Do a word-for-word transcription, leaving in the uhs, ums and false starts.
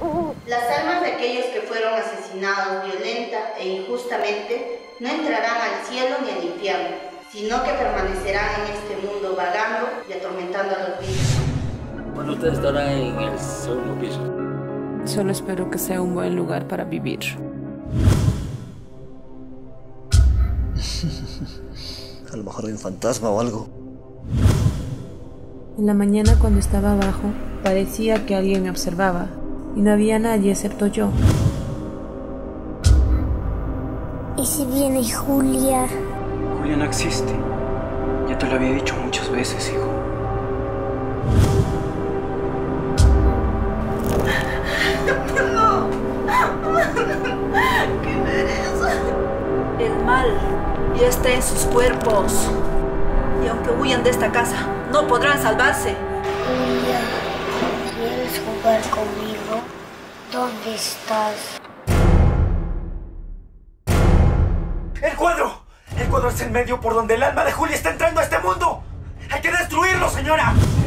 Las almas de aquellos que fueron asesinados violenta e injustamente no entrarán al cielo ni al infierno, sino que permanecerán en este mundo vagando y atormentando a los vivos. Bueno, ustedes estarán en el segundo piso. Solo espero que sea un buen lugar para vivir. A lo mejor hay un fantasma o algo. En la mañana, cuando estaba abajo, parecía que alguien me observaba, y no había nadie excepto yo. ¿Y si viene Julia? Julia no existe. Ya te lo había dicho muchas veces, hijo. No. ¿Qué merece? El mal ya está en sus cuerpos. Y aunque huyan de esta casa, no podrán salvarse. Julia, ¿quieres jugar conmigo? ¿Dónde estás? ¡El cuadro! El cuadro es el medio por donde el alma de Julia está entrando a este mundo. ¡Hay que destruirlo, señora!